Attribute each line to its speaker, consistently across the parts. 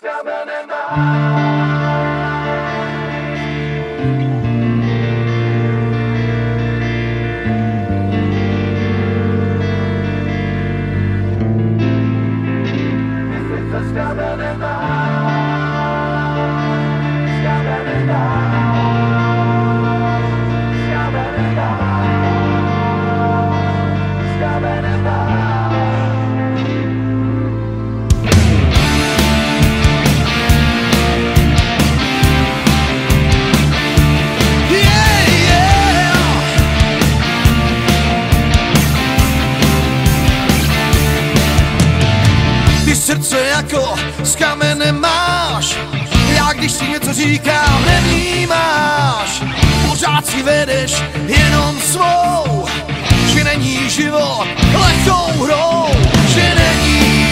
Speaker 1: Srdce jako z kamene máš, já když si něco říkám, nevnímáš. Pořád si vedeš jenom svou, že není život lehkou hrou, že není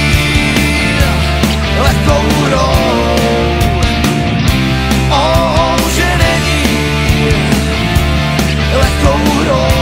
Speaker 1: lehkou hrou. Oh, že není lehkou hrou.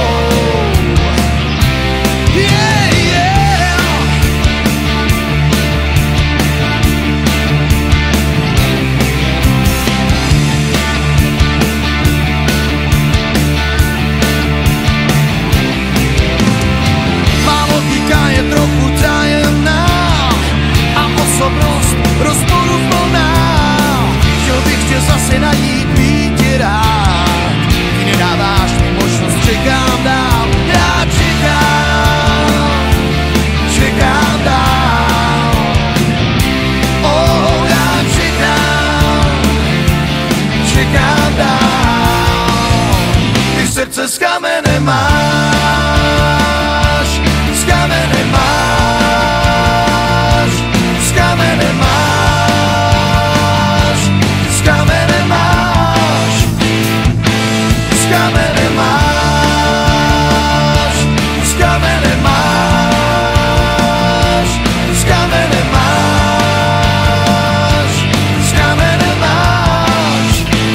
Speaker 1: Trochu tajemná a osobnost rozporu plná. Chtěl bych tě zase najít, být ti rád. Ty nedáváš mi možnost, čekám dál. Já čekám dál. Oh, já čekám dál. Ty srdce z kamene máš, z kamene máš, z kamene máš, z kamene máš, z kamene máš, z kamene máš, z kamene máš, z kamene máš.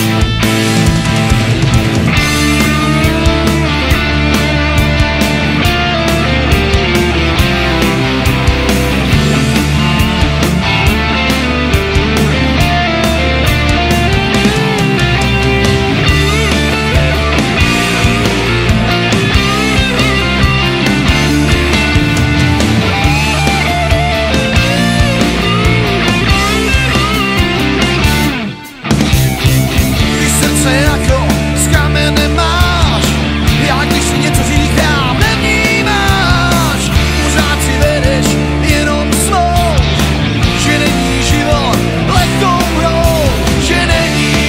Speaker 1: Jako z kamene máš, já když si něco říkám, nevnímáš. Pořád si vedeš jenom svou, že není život lehkou hrou, že není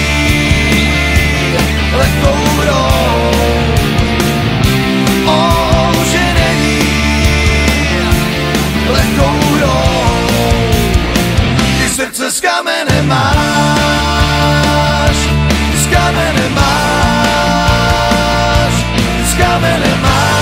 Speaker 1: lehkou hrou. Oh, že není lehkou hrou. Ty srdce z kamene máš, z kamene máš, z kamene máš.